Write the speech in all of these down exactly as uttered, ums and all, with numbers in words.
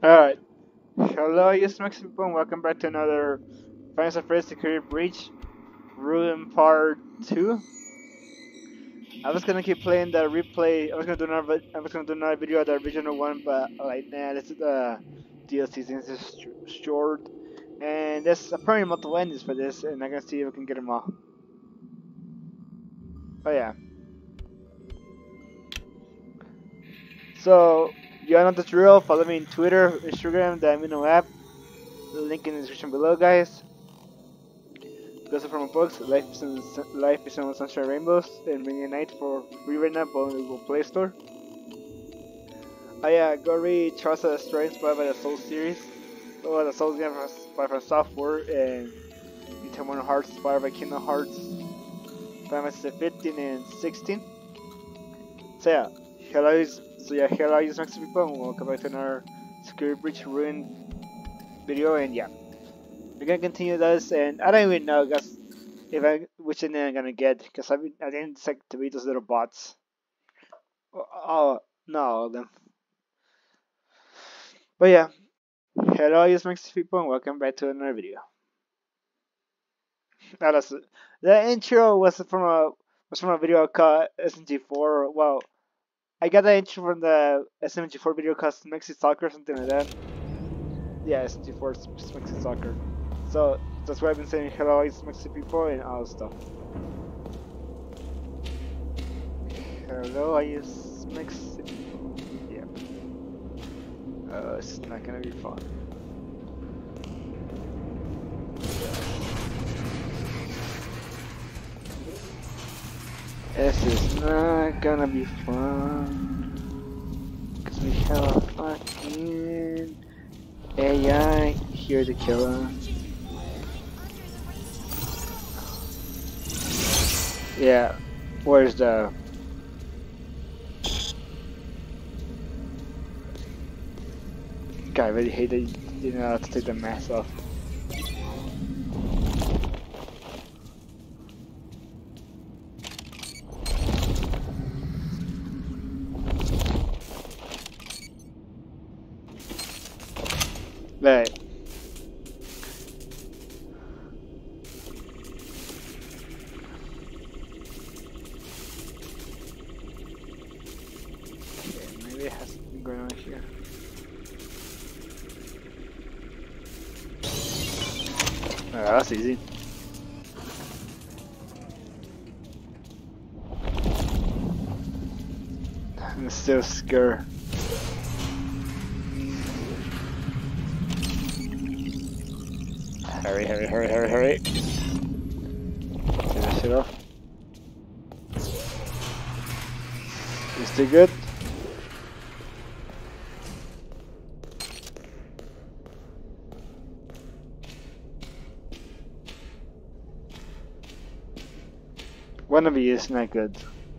Alright, hello yes Mexican people and welcome back to another Final Fantasy Security Breach Ruin Part two. I was gonna keep playing the replay, I was gonna do another, I was gonna do another video of the original one, but like, nah, this is the D L C since it's sh- short. And there's apparently multiple endings for this, and I'm gonna see if I can get them all. Oh yeah. So, you all know the drill, follow me on Twitter, Instagram, the Amino app, the link in the description below guys. Also from my books, Life is in Life is in Sunshine Rainbows and Minion Night for free right now, both in the Google Play Store. Oh yeah, go read Trust of the Strain inspired by the Soul series. Oh, the Soul game inspired by Software and Eternal Hearts inspired by Kingdom Hearts, Final Fantasy fifteen and sixteen. So yeah, hello, so yeah, hello, you Mexican people, and welcome back to another Security Breach Ruin video, and yeah. We're gonna continue this, and I don't even know, guys, if I which ending I'm gonna get, because I I didn't expect to beat those little bots. Oh, oh no, all of them. But yeah, hello, yes, Mexican people, and welcome back to another video. Now that's the intro was from a was from a video called S M G four. Well, I got the intro from the S M G four video called Mexi Soccer or something like that. Yeah, S M G four Mexi Soccer. So that's why I've been saying hello, yes, Mexican people, and all stuff. Hello, I use Mexican people. Yeah. Uh, it's not gonna be fun. This is not gonna be fun. Cause we have a fucking A I here to kill us. Yeah, where's the... God, I really hate that you didn't know how to take the mask off. Right. Okay, maybe it has something going on here. Oh, that's easy. I'm still scared. Hurry, hurry, hurry, hurry, hurry. Get that shit off. You still good? One of you is not good.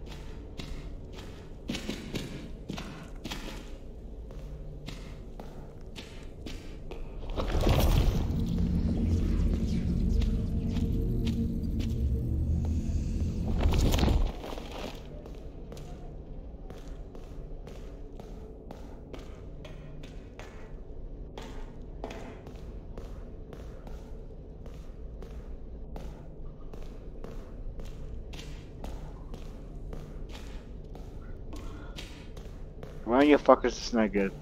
One of you fuckers is not good.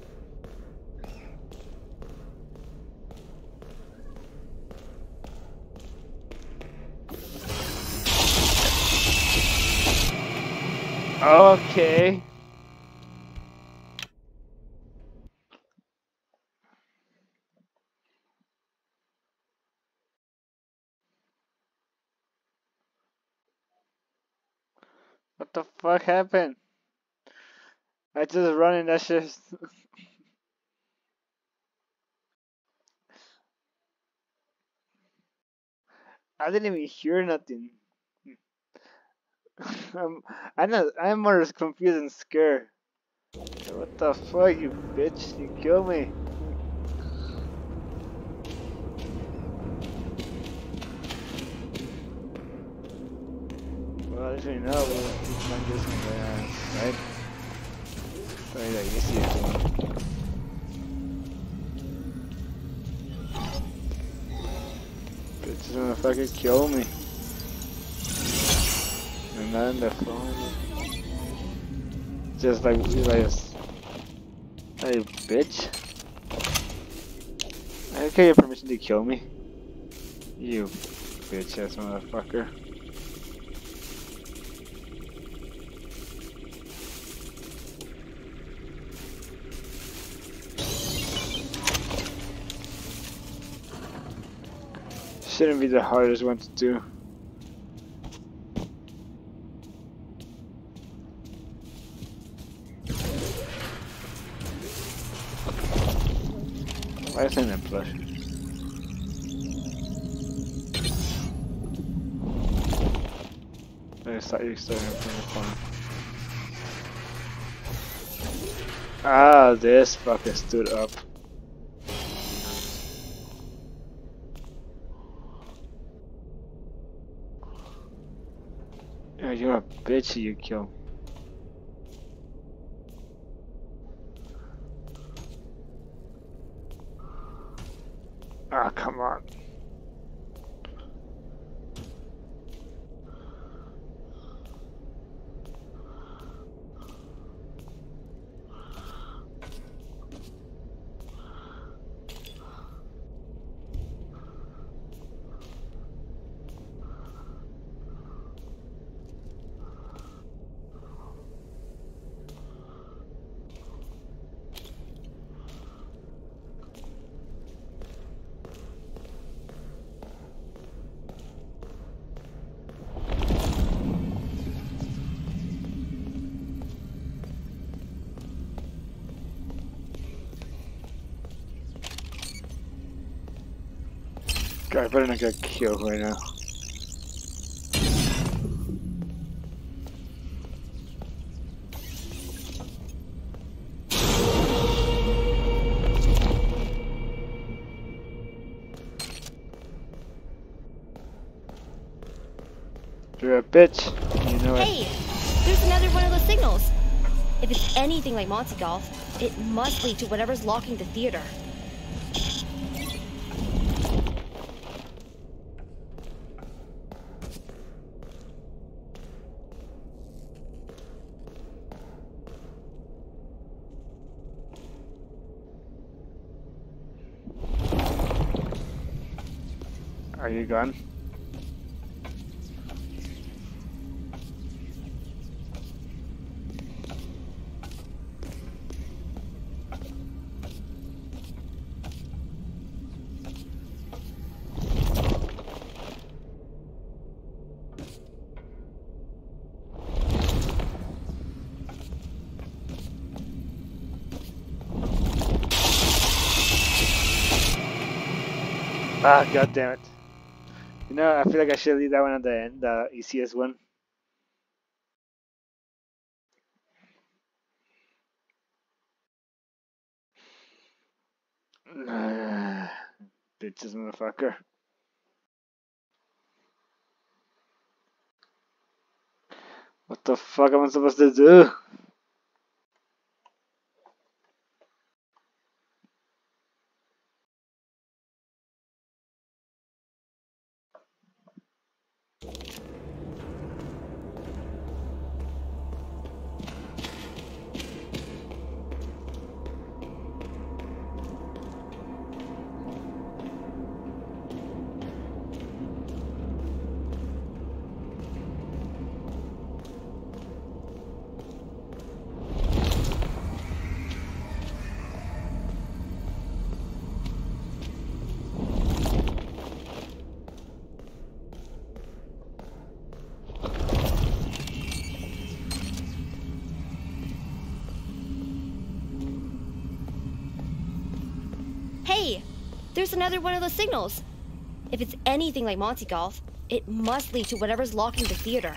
Okay. What the fuck happened? I just running that shit. I didn't even hear nothing. I'm, I'm not. I'm more confused and scared. What the fuck, you bitch? You killed me. Well, as we know, we might do something, uh, right? Sorry that you see it. This motherfucker kill me. And not in the phone. Just like you guys. Hey bitch. I don't get your permission to kill me. You bitch ass motherfucker. Shouldn't be the hardest one to do. Why is that plush? I just thought you started from the corner. Ah, this fucker stood up. Yeah, you're a bitch, you kill. Ah, come on. God, I better not get killed right now. You're a bitch. You know it. Hey, there's another one of those signals. If it's anything like Monty Golf, it must lead to whatever's locking the theater. Are you gone? Ah, god damn it. You know, I feel like I should leave that one at the end, the easiest one. Bitches, motherfucker. What the fuck am I supposed to do? Hey, there's another one of those signals. If it's anything like Monty Golf, it must lead to whatever's locking the theater.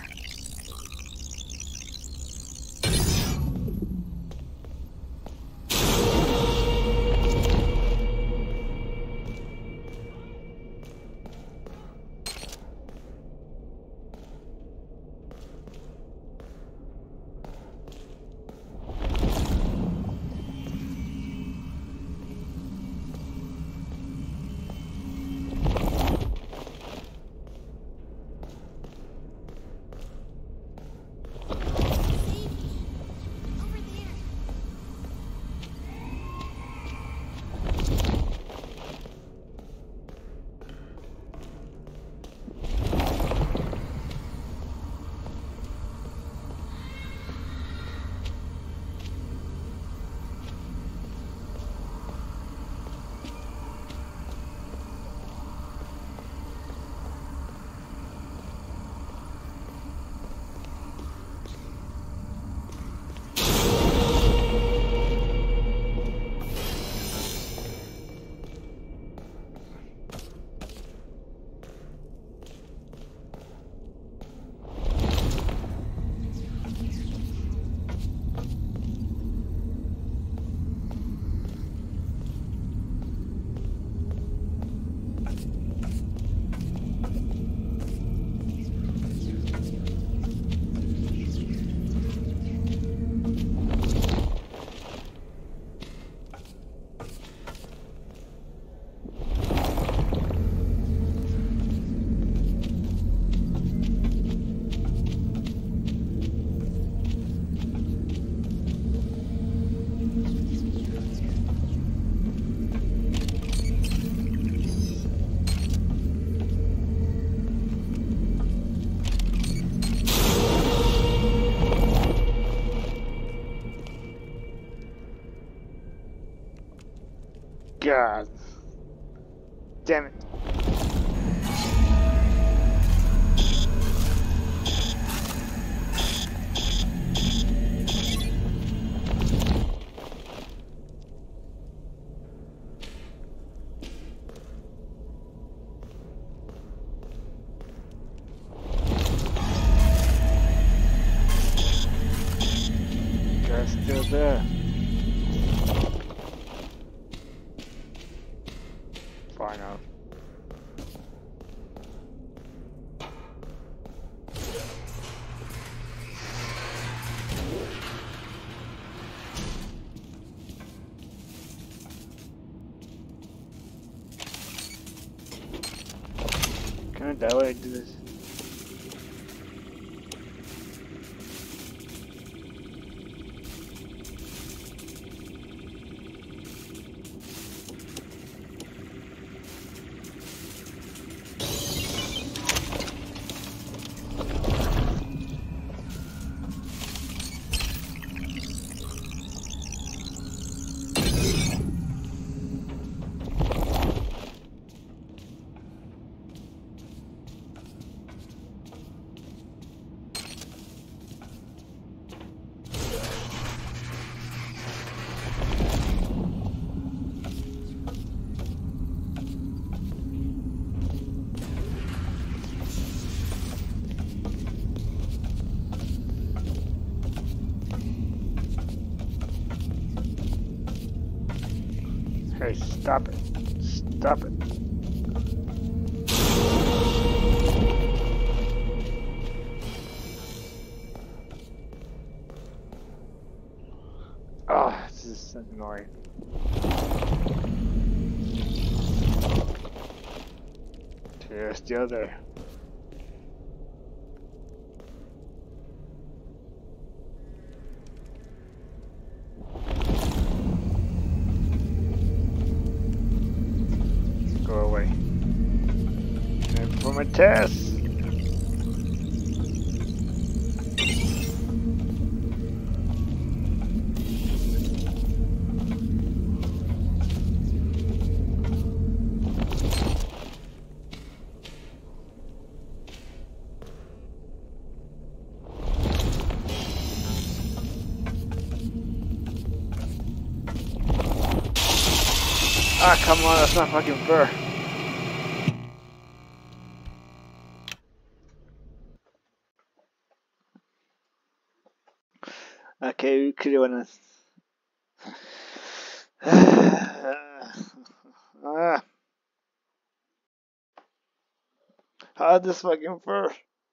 God. Damn it. Guy's still there. Far enough. Can I die when I do this? Hey, stop it. Stop it. Oh, this is annoying. You're still there. Go away. Time for my test. Ah, come on, that's not fucking fair. Okay, we clearly wanna. Ah, how this fucking fur?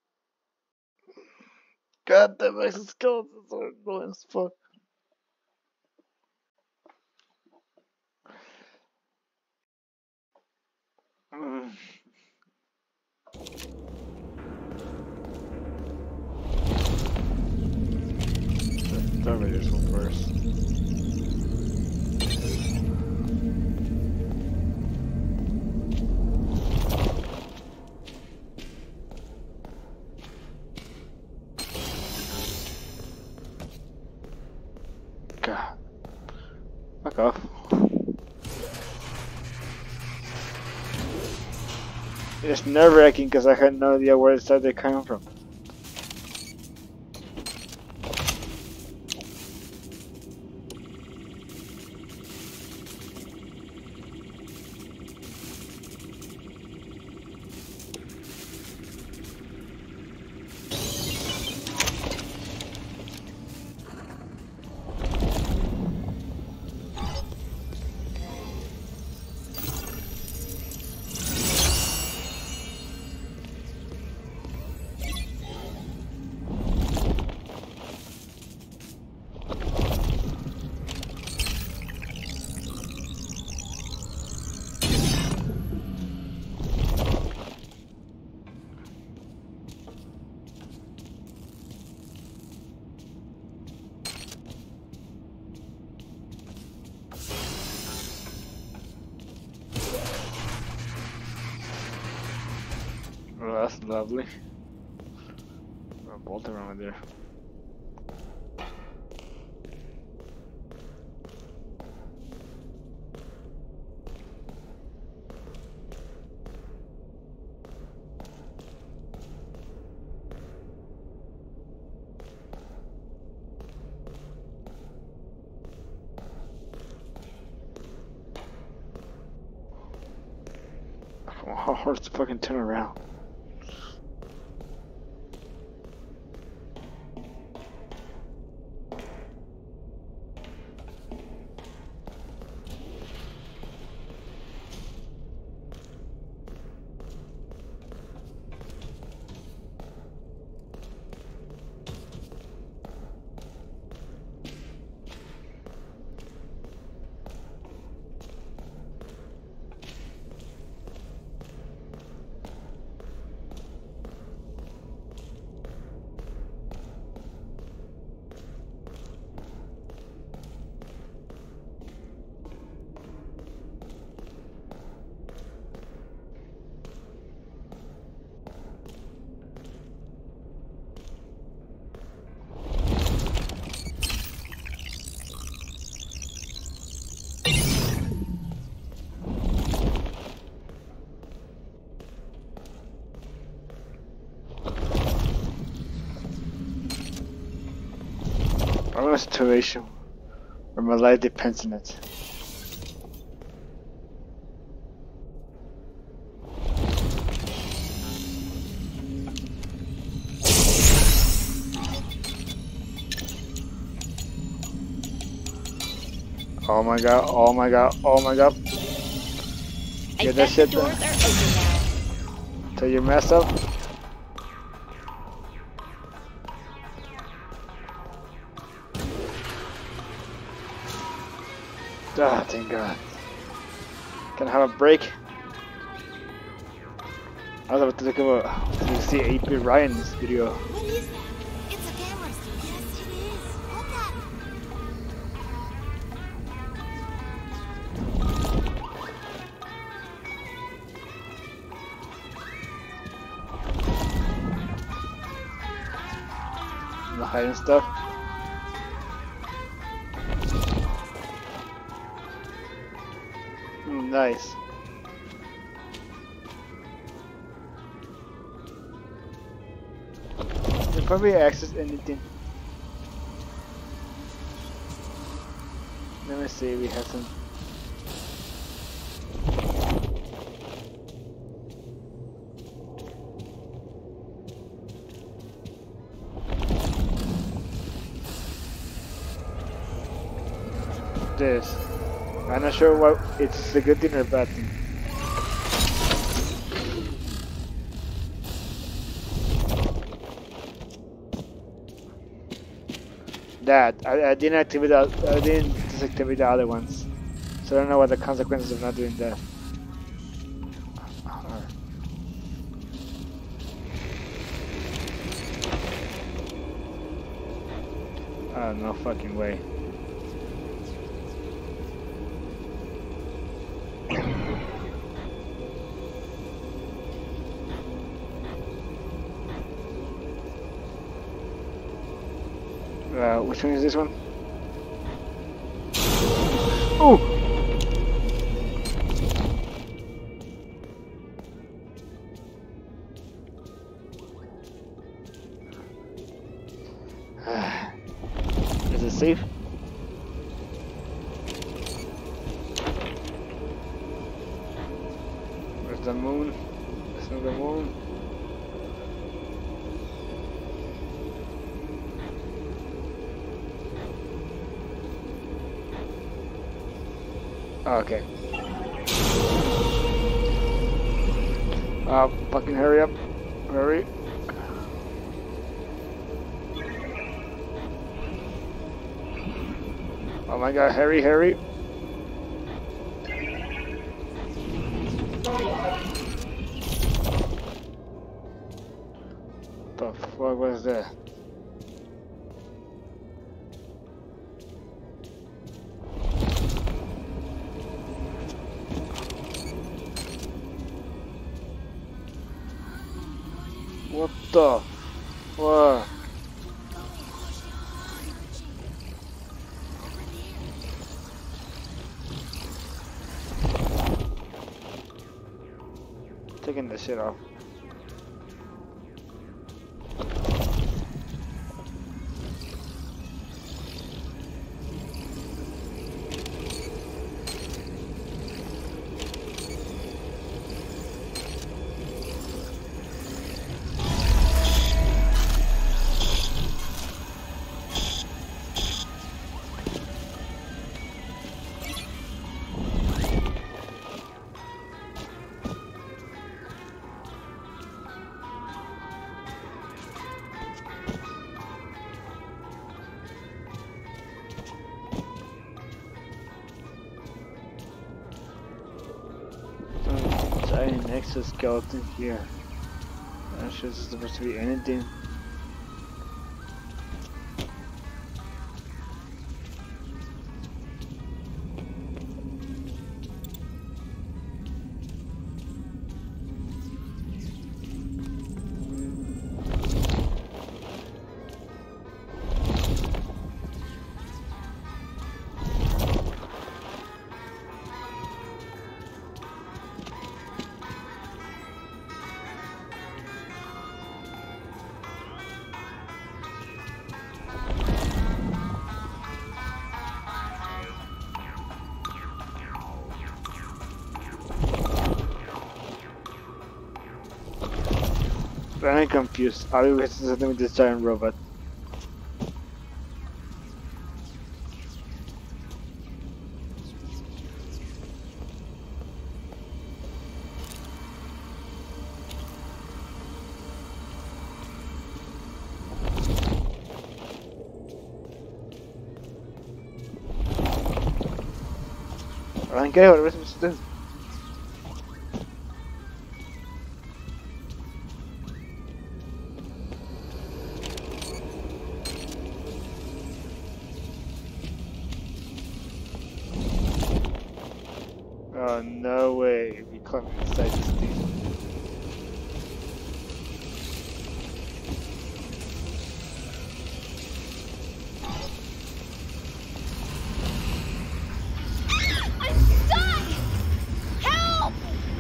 God damn, my skeletons are annoying as fuck. Mm. Let's start with this one first. God. Fuck off. It's nerve wracking because I had no idea where side they came from. Oh, that's lovely. A bolt around there. horse to fucking turn around. I'm in a situation where my life depends on it. Oh my god, oh my god, oh my god. I Get that bet the shit doors done. are open now. Till you mess up. Ah, thank God. Can I have a break? I was about to look about to see eight bit Ryan's video. What is that? It's a camera stick. Yes, it is. Look at it. The hiding stuff. Mm, nice. You can probably access anything. Let me see, we have some. This. I'm not sure what it's a good thing or a bad thing. That I, I didn't activate the, I didn't disactivate the other ones, so I don't know what the consequences of not doing that. Oh, no fucking way. Uh, which one is this one? Oh! Is it safe? Where's the moon? There's no the moon. Okay. Uh, fucking hurry up. Hurry. Oh my god, hurry, hurry. The fuck was that? What the? What? Taking the shit off. an exoskeleton here. I'm not sure this is supposed to be anything. I'm confused. I'll be wasting something with this giant robot. I don't get it, what am I supposed to do? Oh, no way. We climb inside this thing. I'm stuck! Help!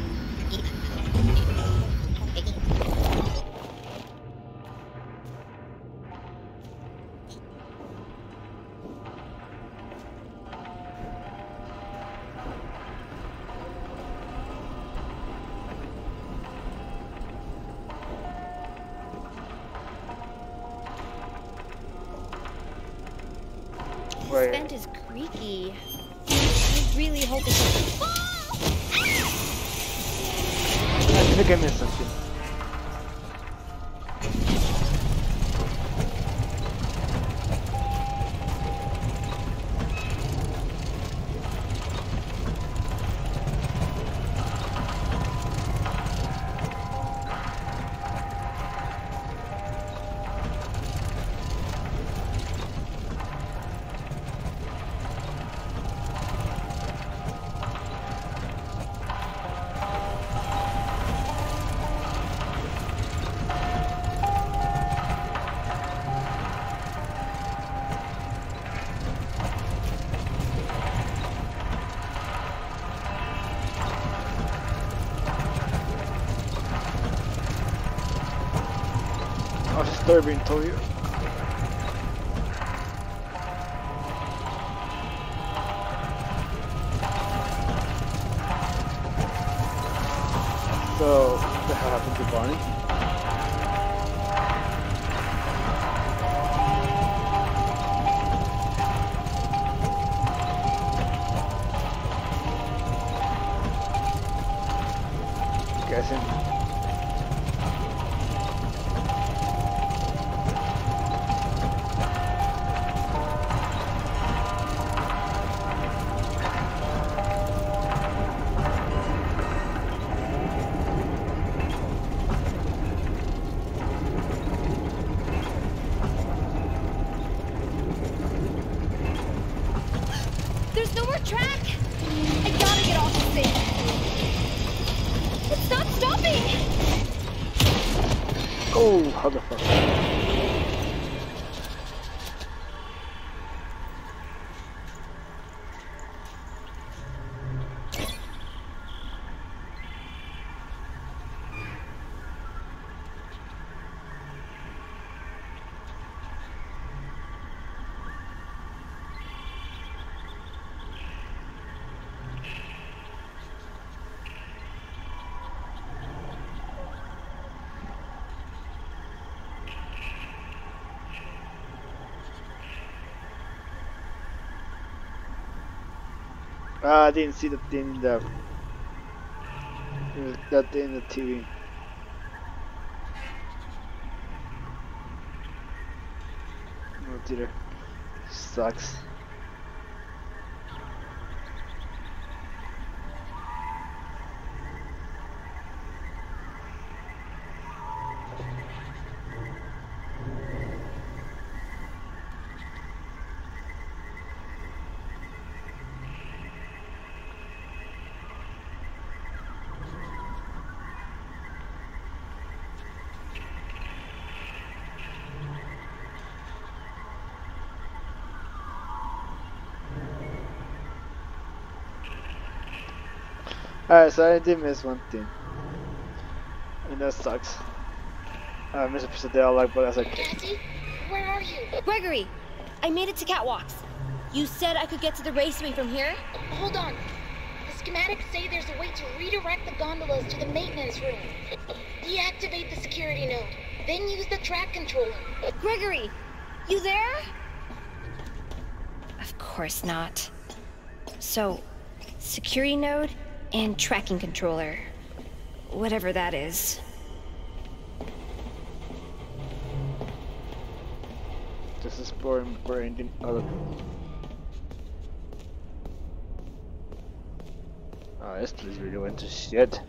This Wait. vent is creaky. I really hope it doesn't fall! I think I missed something. I was disturbing, told you. So, what the hell happened to Barney? Guessing. There's no more track! I gotta get off this thing! It's not stopping! Oh, how the fuck? Ah, I didn't see the thing in the that thing in the T V. Oh dear, sucks. Alright, so I did miss one thing. And that sucks. I missed a piece of dialogue, but that's okay. Cassie, where are you? Gregory, I made it to Catwalks. You said I could get to the raceway from here? Hold on. The schematics say there's a way to redirect the gondolas to the maintenance room. Deactivate the security node, then use the track controller. Gregory, you there? Of course not. So, security node and tracking controller. Whatever that is. This is boring, boring. Oh, oh, this place really went to shit.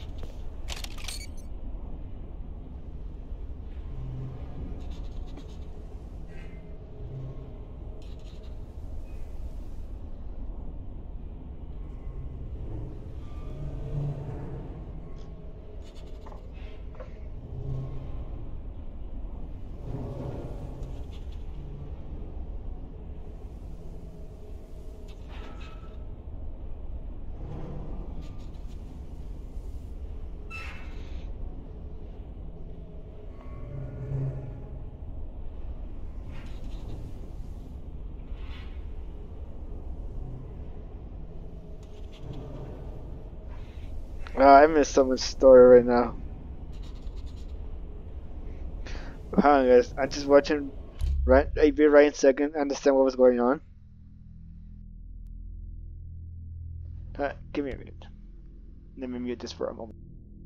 Uh, I miss someone's story right now. Hold on, guys. I'm just watching. Right, A B right in second. Understand what was going on. Uh, give me a minute. Let me mute this for a moment.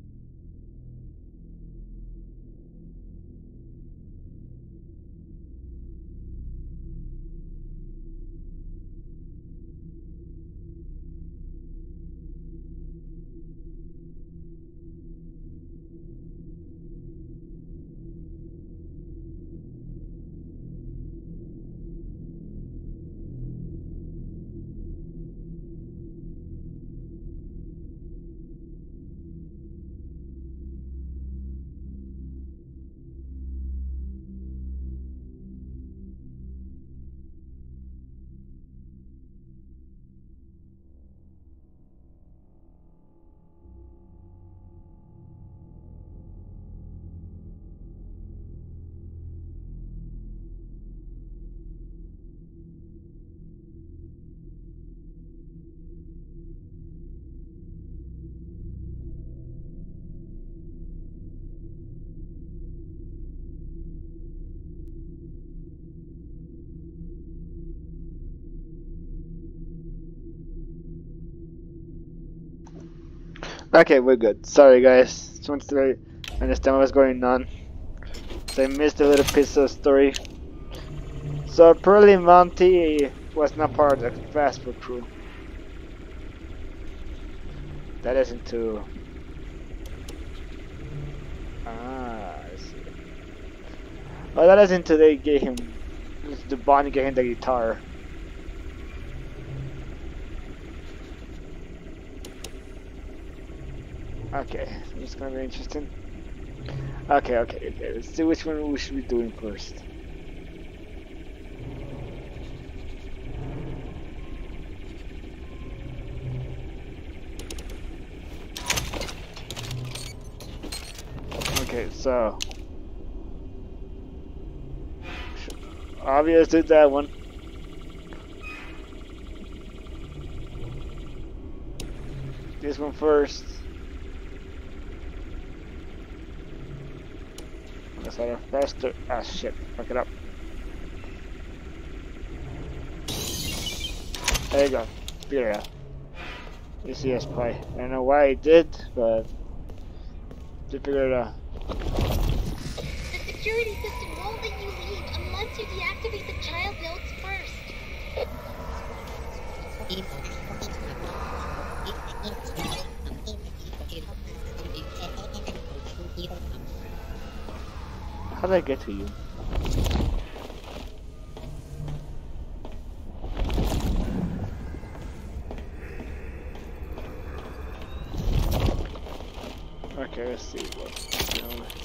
Okay, we're good. Sorry, guys. Just wanted to understand what was going on. So I missed a little piece of the story. So apparently Monty was not part of the fast food crew. That isn't too. Ah, I see. Well, that isn't until they gave him the Bonnie gave him the guitar. Okay, it's gonna be interesting. Okay, okay, okay. Let's see which one we should be doing first. Okay, so obviously that one. This one first. Let's let her faster. Ah, shit. Fuck it up. There you go. Figure it out. You see us play. I don't know why I did, but to figure it out. The security system won't let you leave unless you deactivate the child nodes first. How did I get to you? Okay, let's see what's going on.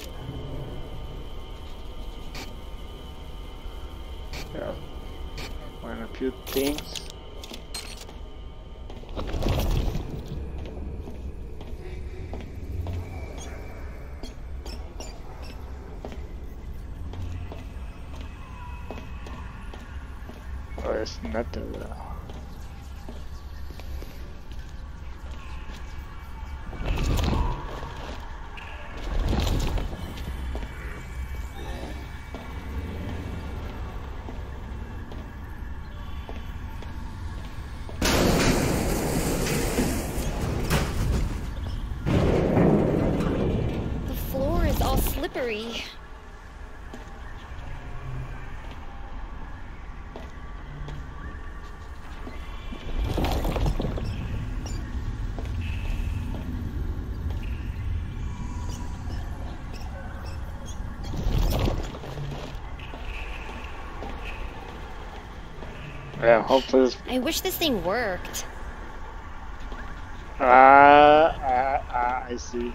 Yeah, learn a few things. There's nothing though. The floor is all slippery. Yeah, hopefully this. I wish this thing worked. Ah, ah, ah, I see.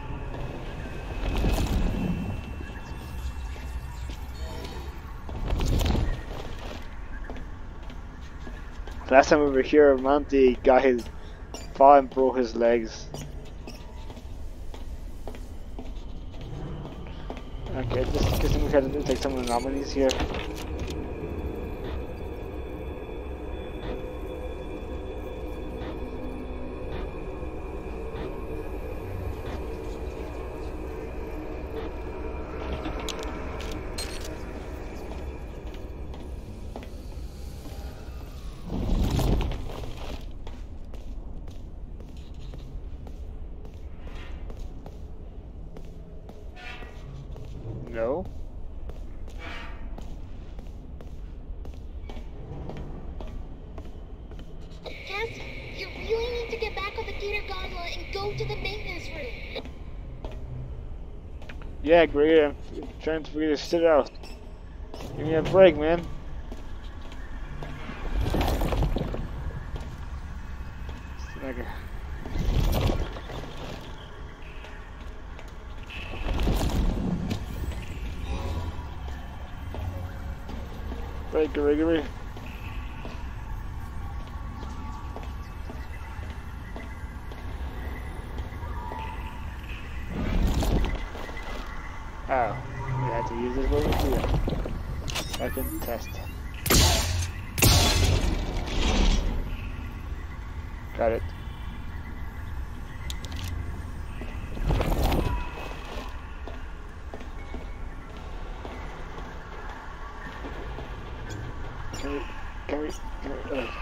Last time we were here, Monty got his fall and broke his legs. Okay, just guessing we had to take some of the nominees here. No. Cass, you really need to get back on the theater gondola and go to the maintenance room. Yeah, great. I'm trying to figure this shit out. Give me a break, man. Okay. Break, Gregory. Oh, we had to use this over here. I can test. Got it. Can we, can we, can we, uh.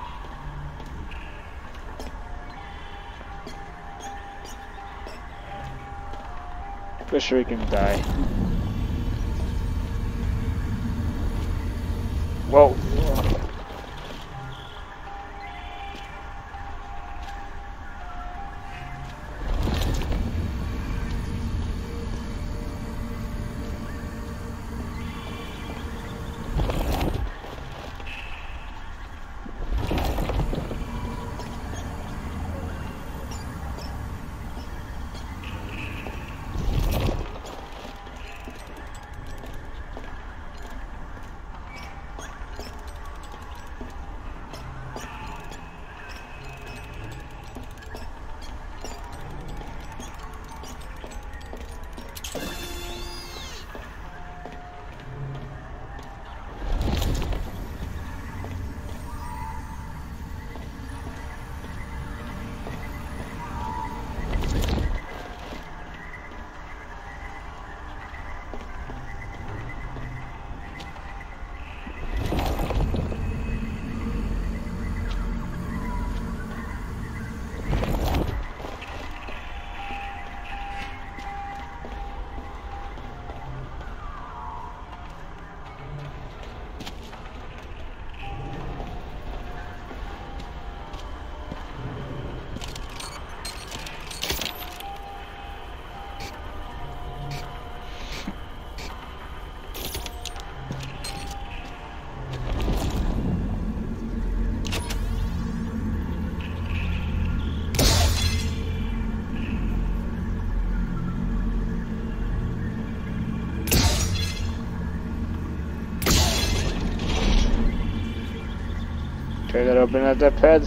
Pretty sure we can die. Whoa. Try that open at that pad.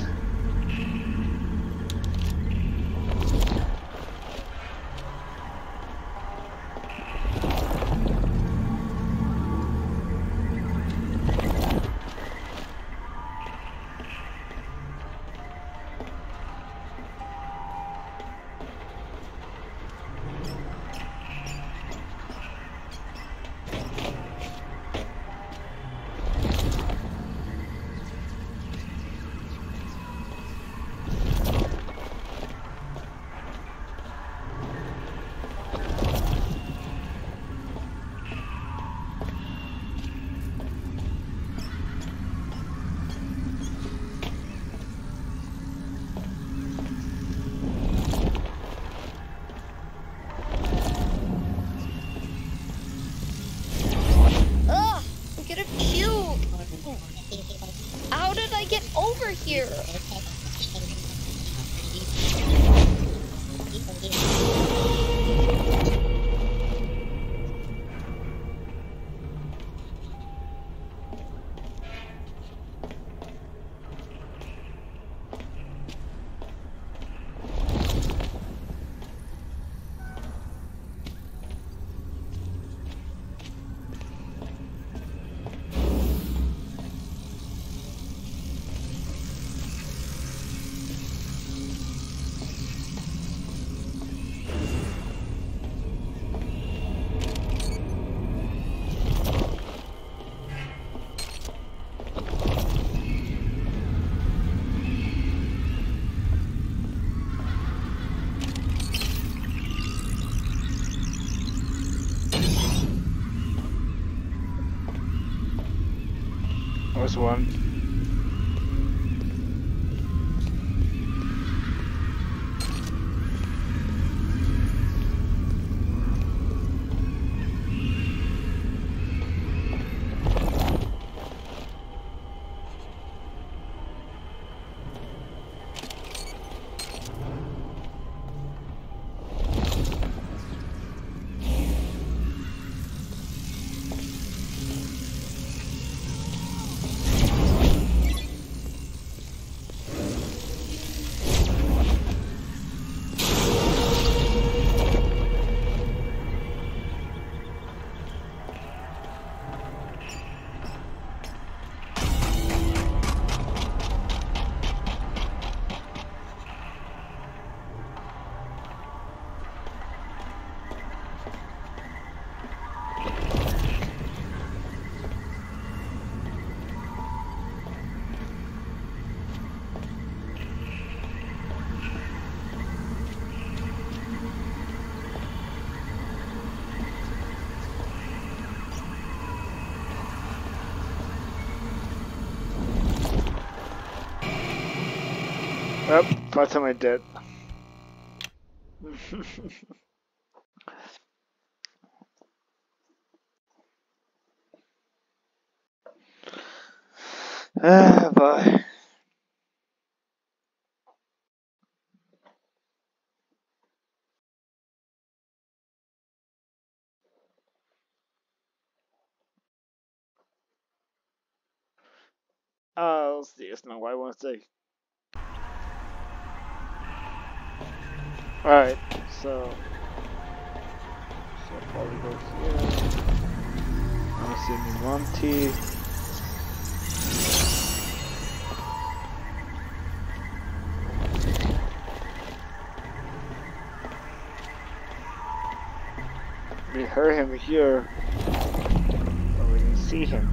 was one. Oh, by the time I did. Ah, boy. Oh, let's see, it's not what I want to say. Alright, so. So, probably go here. I'm assuming Monty. We heard him here, but we didn't see him.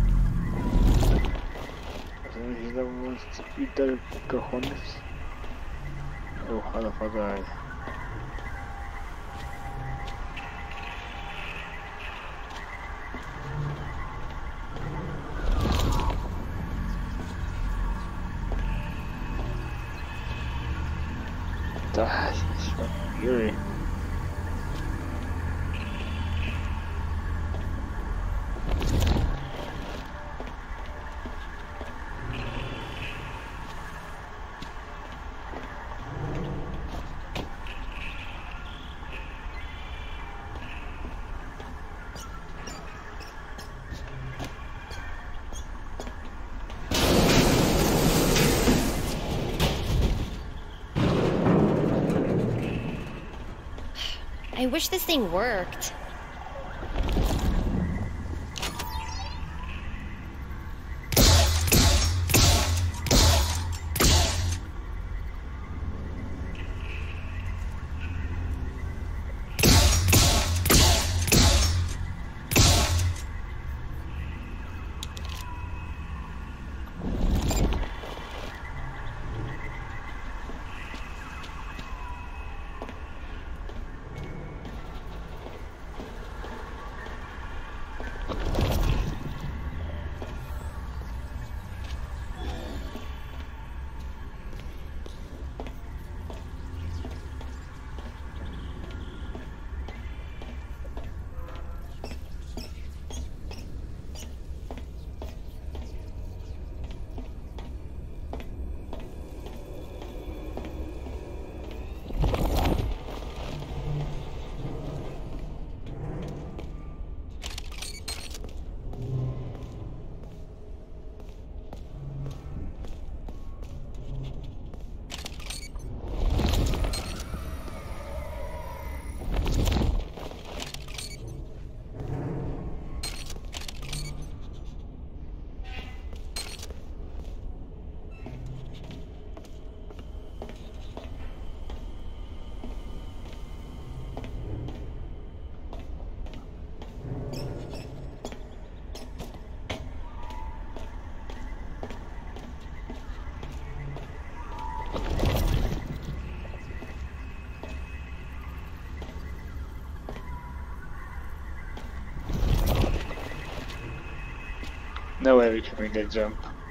I think he's the one to eat their cojones. Oh, how the fuck I. Ah, it's fucking eerie. I wish this thing worked. No way we can make that jump.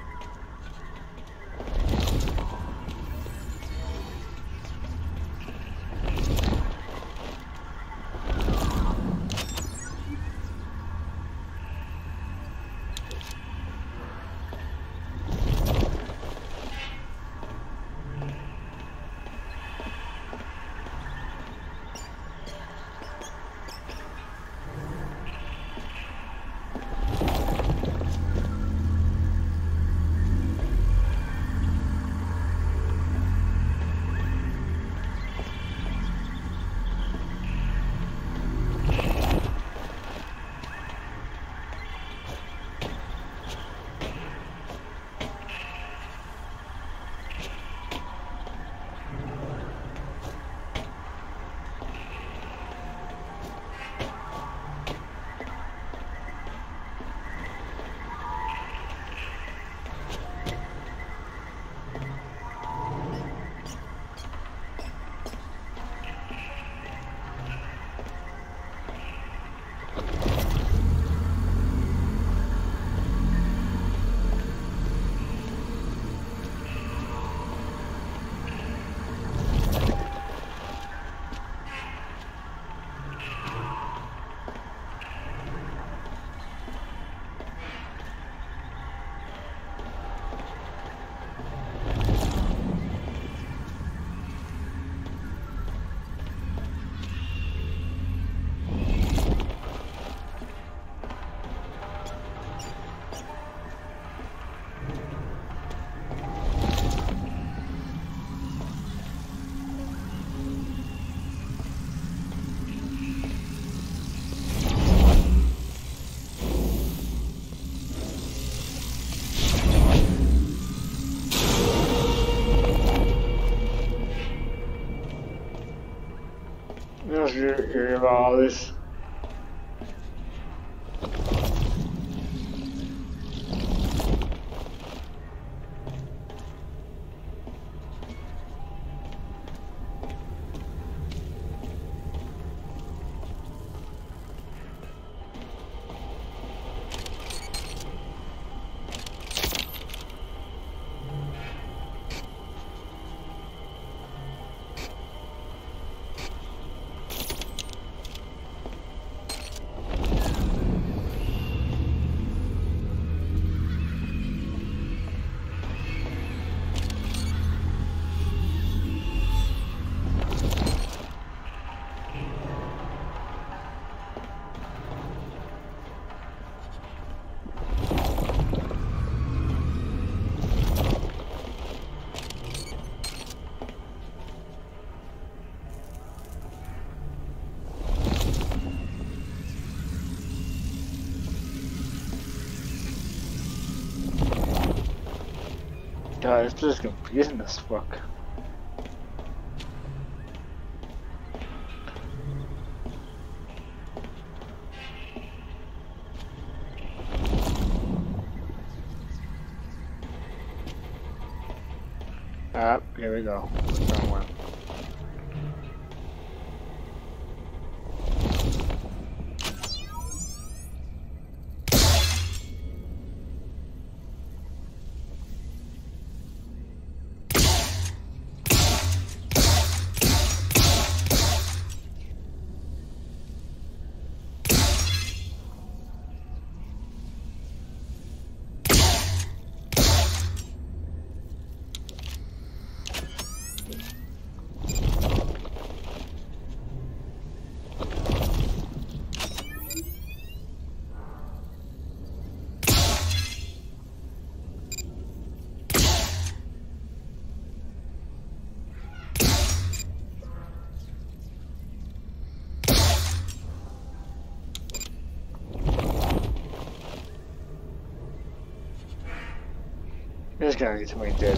I was hearing about all this. God, it's just confusing as fuck. Ah, here we go. Wrong one. This guy gets me dead.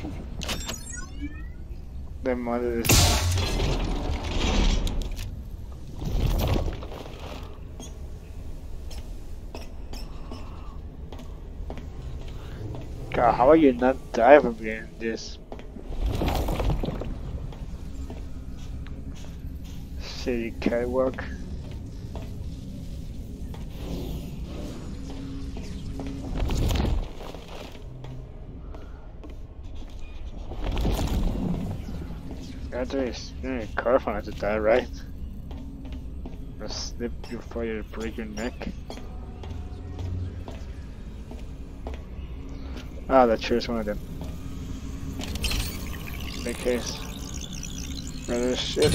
Their mother is. God, how are you not die from being this? Shitty catwalk. After you spin a car phone to die, right? Or slip before you break your neck. Ah, that sure is one of them. In case. Rather shit.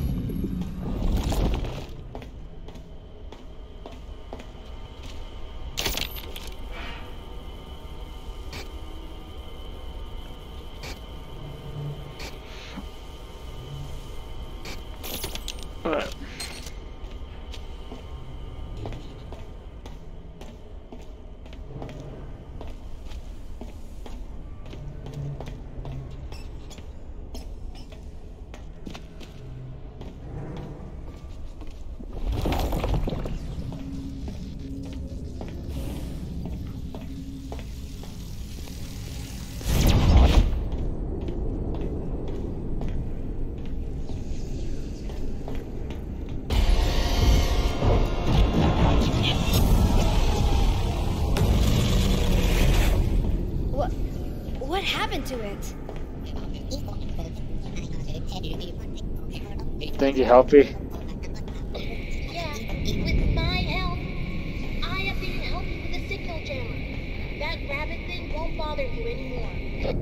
Alright. What happened to it? Thank you, Helpy. Yeah, with my help, I have been helping with the signal jammer. That rabbit thing won't bother you anymore.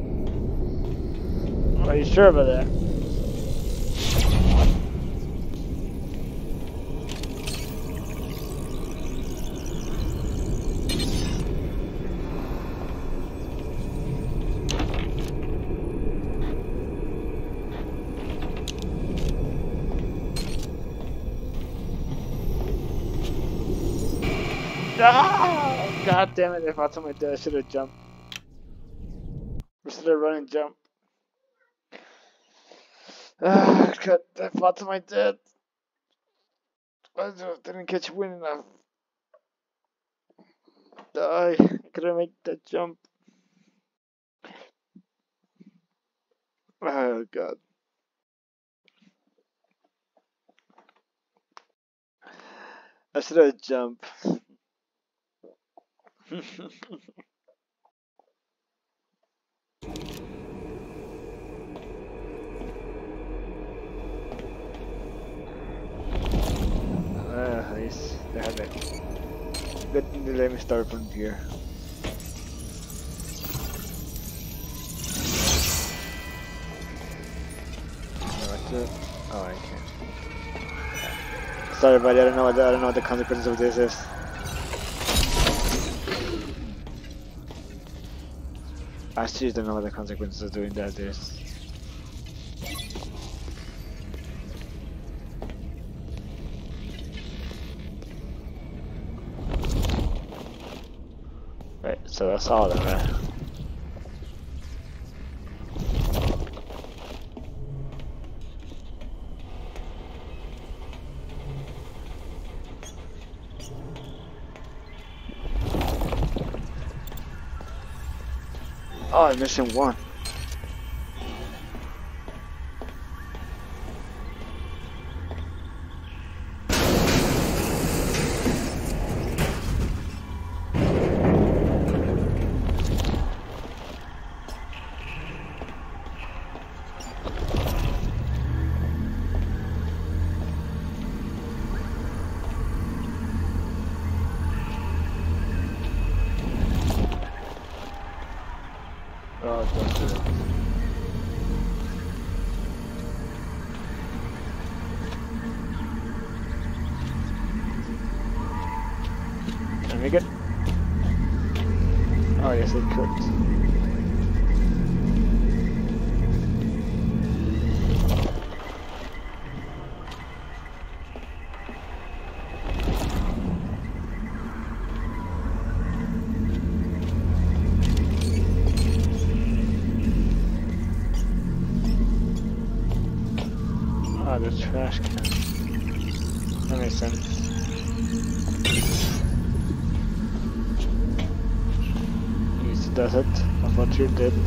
Are you sure about that? Ah! God damn it, if I told my dad I should have jumped. I should have run and jump. Ah, God, I fought to my death. I just didn't catch wind enough. Die. I couldn't make that jump. Oh god. I should have jumped. Ah, nice. They have it. Good thing they let me start from here. Oh, I can't. Sorry, buddy. I don't know what the, I don't know what the consequences of this is. I seriously don't know what the consequences of doing that is. Right, so that's all of that. Oh, I'm missing one. Oh, don't do it. Can I make it? Oh yes, it could. Ah, the trash can. That makes sense. Easy does it. I thought you did.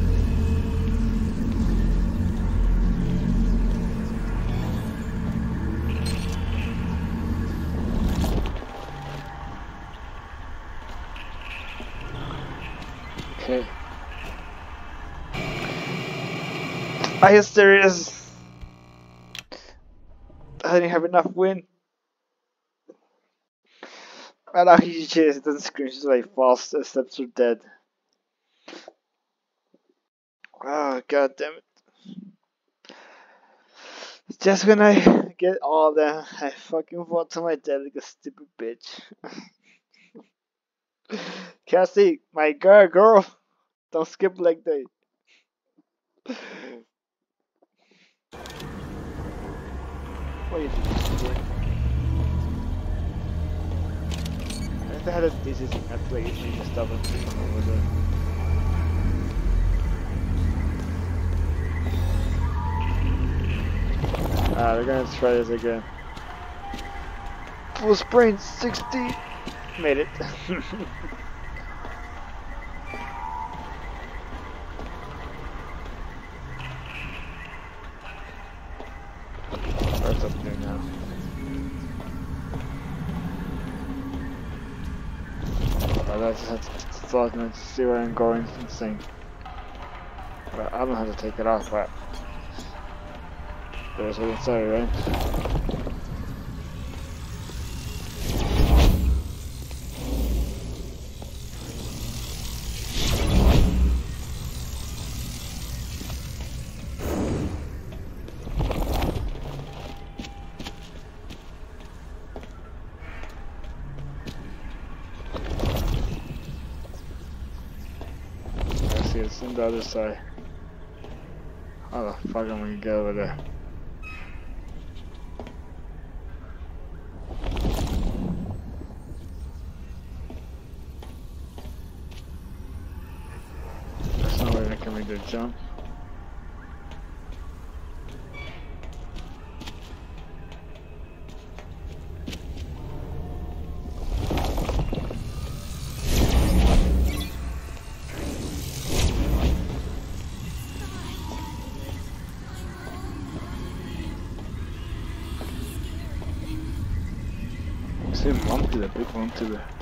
Okay. Are you serious? I didn't have enough wind. I know he just doesn't scream, she's like false steps are dead. Oh god damn it. Just when I get all that, I fucking fall to my death like a stupid bitch. Cassie, my girl, girl, don't skip like that. What do you think she's doing? I think they had a thesis in that place, she just stubborn over there. Ah, we're gonna try this again. Full sprint, sixty! Made it. What's up there now? Oh, that's just thought to see where I'm going. It's insane. But I don't know how to take it off, but there's what inside, right? It's on the other side. How the fuck am I gonna get over there? There's no way I can make the jump. Same one to the big one to the.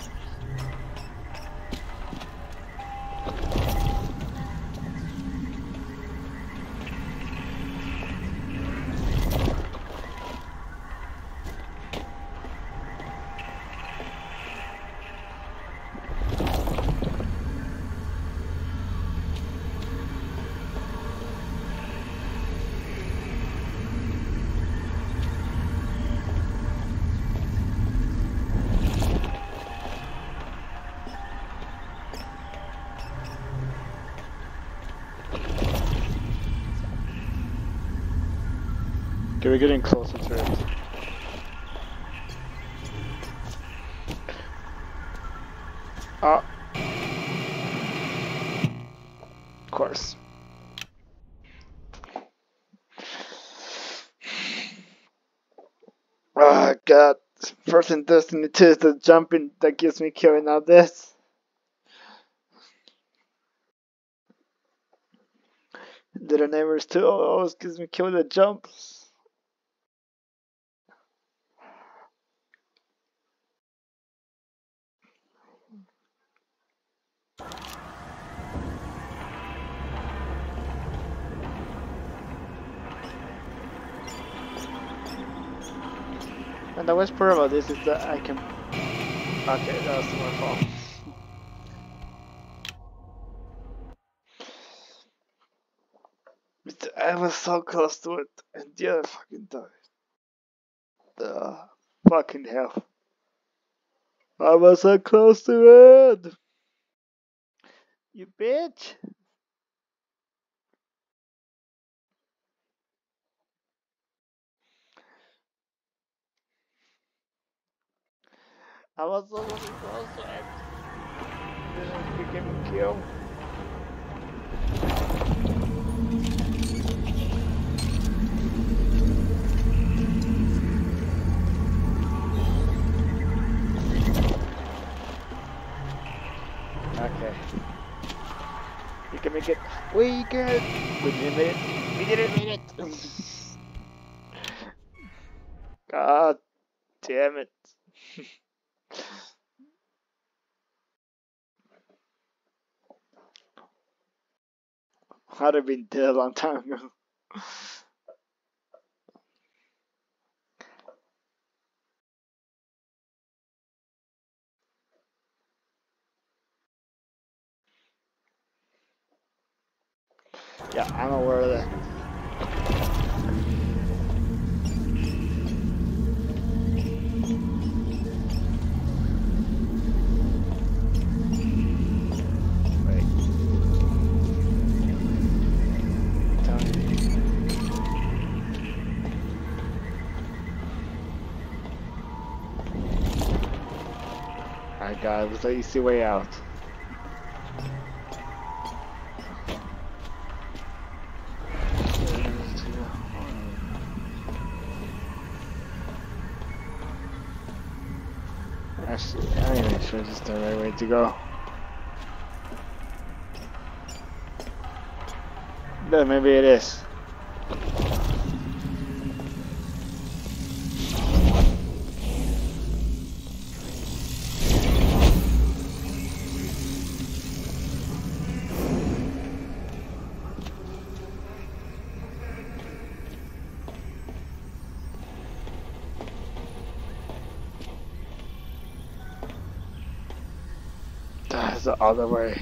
Okay, we're getting closer to it. Ah. Of course. Oh god. First in Destiny two is the jumping that gives me killing now this. Little Neighbors two always gives me kill the jumps. And the worst part about this is that I can. Okay, that was my fault. I was so close to it, and yeah, I fucking died. Uh, fucking hell. I was so close to it! You bitch! I was so fucking close to it. Then I became a kill. Okay. You can make it. We can. We didn't make it. We didn't make it. God damn it. I'd have been dead a long time ago. Yeah, I'm aware of that. Wait. Tell me. Alright guys, let's let you see way out. Actually, I'm not even sure this is the right way to go. But maybe it is. That's the other way.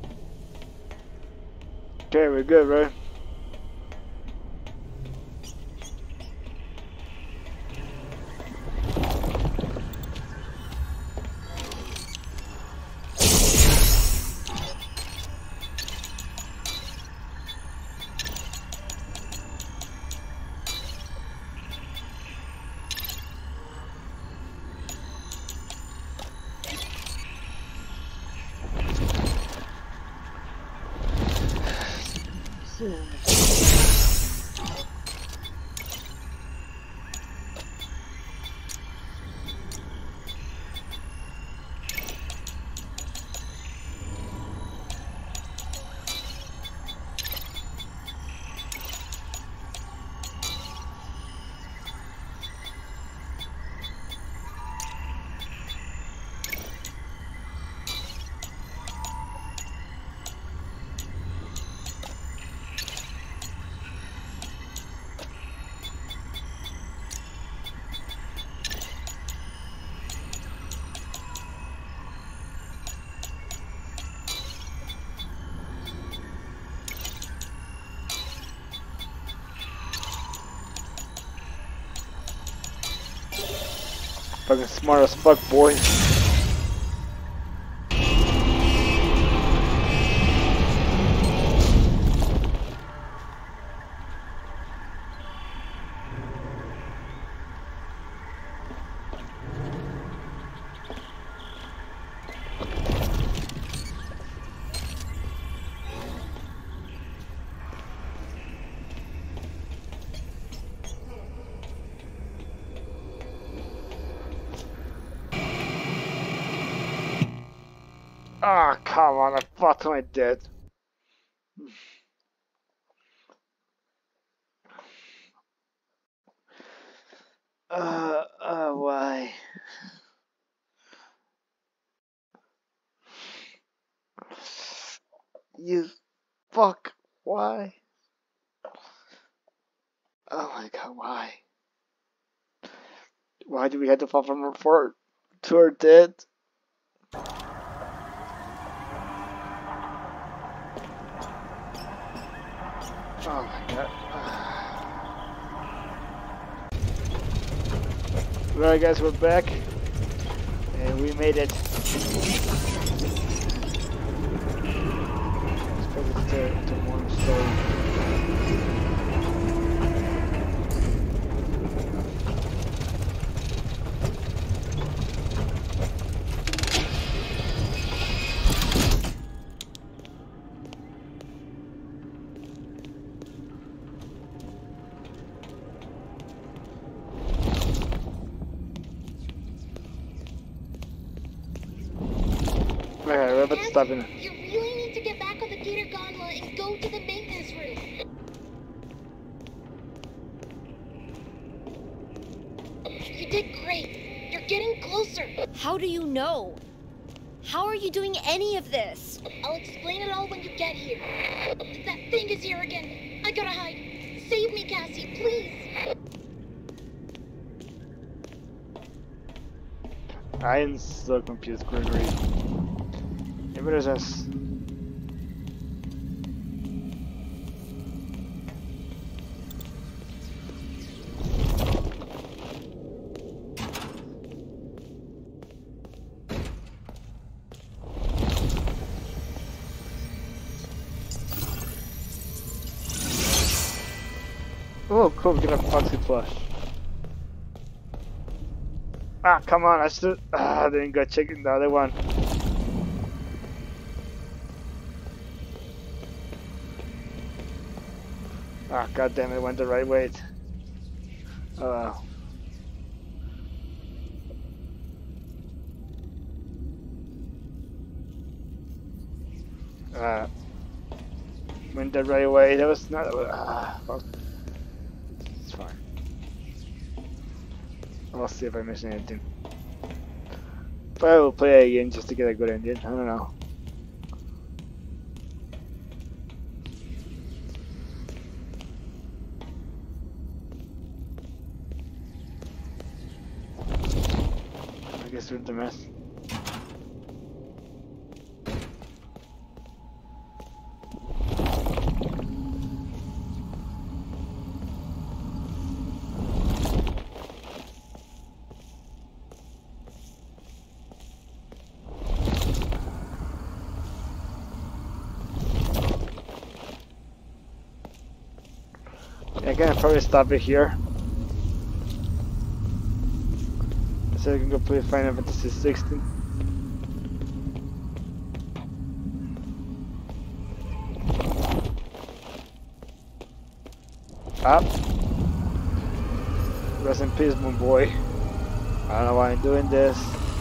Okay, we're good, right? Fucking smart as fuck, boy. Ah, oh, come on, I thought I did. Uh, uh, why? You fuck, why? Oh my god, why? Why do we have to fall from our fort to our dead? Oh my god. Alright guys, we're back. And we made it. Let's put it to, to one story. Okay, we're about to stop in. You really need to get back on the gator gondola and go to the maintenance room. You did great. You're getting closer. How do you know? How are you doing any of this? I'll explain it all when you get here. That thing is here again. I gotta hide. Save me, Cassie, please. I am so confused, Gregory. What is this? Oh, cool, we get a Foxy plush. Ah, come on, I still. Ah, I didn't go checking the other one. Ah, god damn it, went the right way. Oh well. Uh, went the right way. That was not. Uh, well, it's fine. I'll see if I miss anything. But I will play again just to get a good ending. I don't know. I guess we're the mess. I can probably stop it here. So I can go play Final Fantasy sixteen. Up. Rest in peace, my boy. I don't know why I'm doing this.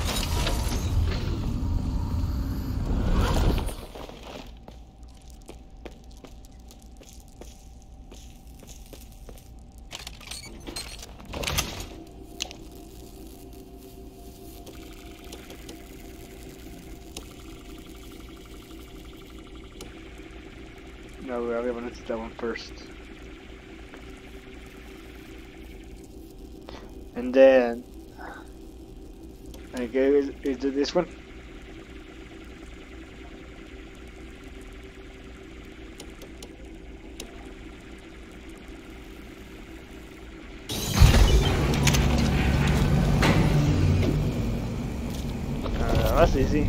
No, we're gonna do that one first. And then I guess is it this one? Uh, that's easy.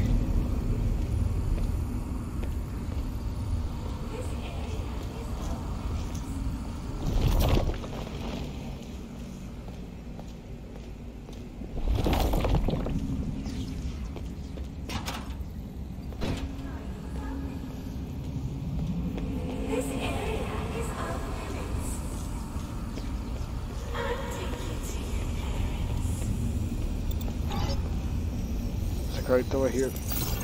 Right over here.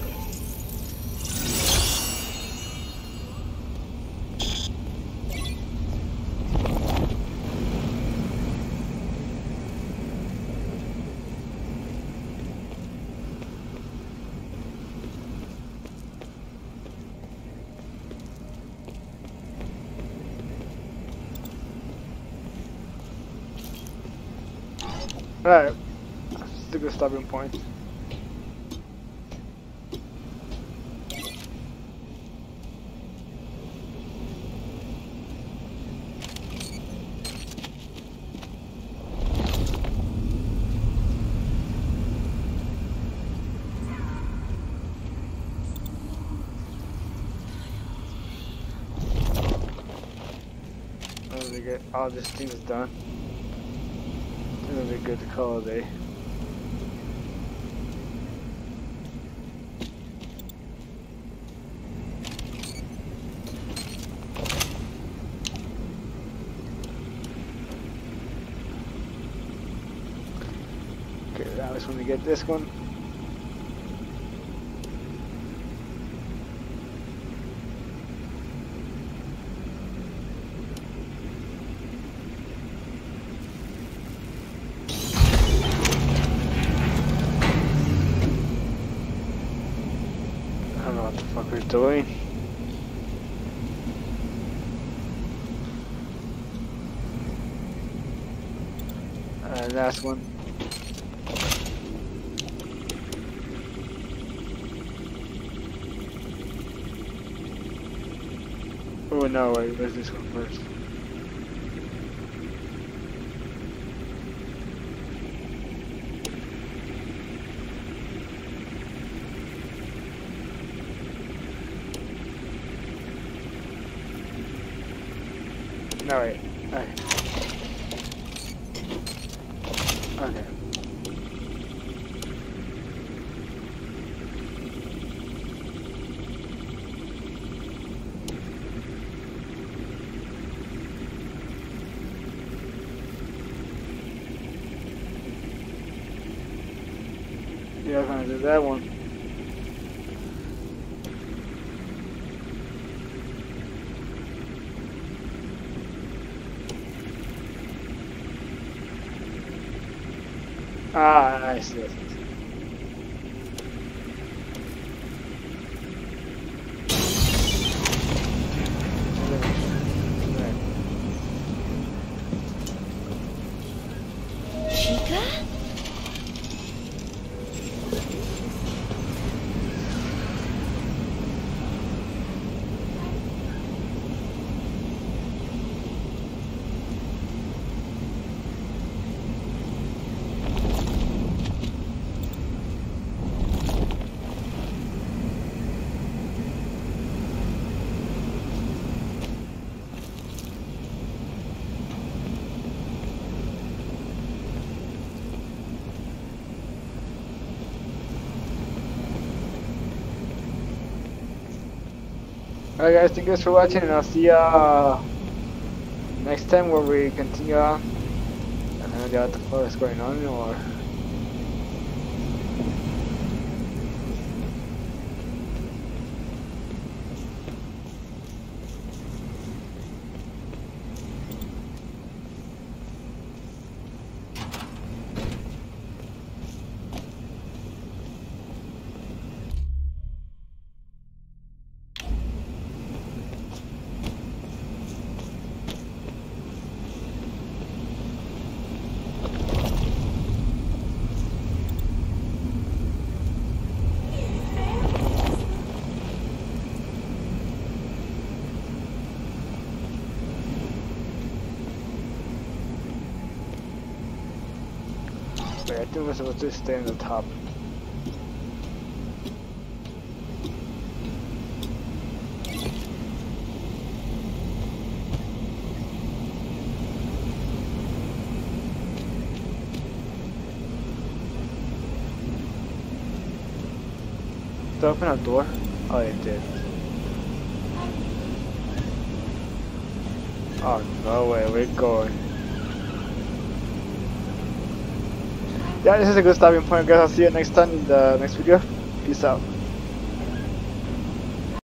Alright, it's a good stopping point. Get all these things done. It'll be good to call it a day. Okay, now just want to get this one. What we're doing. Uh, last one. Oh no, wait, where's this one first? No, wait. Okay. Okay. Yeah, I'm gonna do that one. Ah, I see. Chica? Alright guys, thank you guys for watching and I'll see ya next time where we continue on. I don't know what the fuck is going on, or wait, I think we're supposed to stay on the top. Did I open a door? Oh, it did. Oh, no way, we're going. Yeah, this is a good stopping point, guys. I'll see you next time in the next video. Peace out.